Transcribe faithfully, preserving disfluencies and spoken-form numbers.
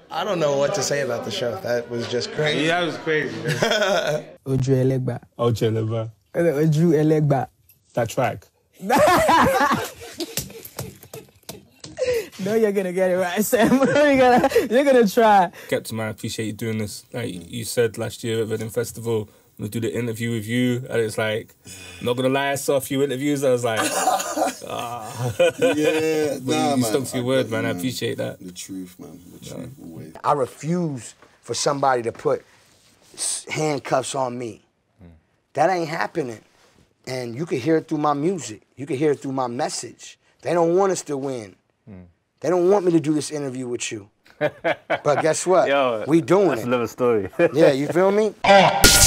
I don't know what to say about the show. That was just crazy. Yeah, that was crazy. Oju Elegba. Oju Elegba. Oju Elegba. That track. No, you're gonna get it right, Sam. you're, gonna, you're gonna try. Skepta, man, I appreciate you doing this. Like you said last year at Reading Festival, I'm gonna do the interview with you, and it's like, I'm not gonna lie, I saw a few interviews, I was like, ah. Yeah, nah, you, you man. stuck to your I, word, man. man. I appreciate that. The truth, man. The truth, yeah. always. I refuse for somebody to put handcuffs on me. Mm. That ain't happening. And you can hear it through my music. You can hear it through my message. They don't want us to win. Mm. They don't want me to do this interview with you. But guess what? Yo, we doing that's it. That's a little story. Yeah, you feel me?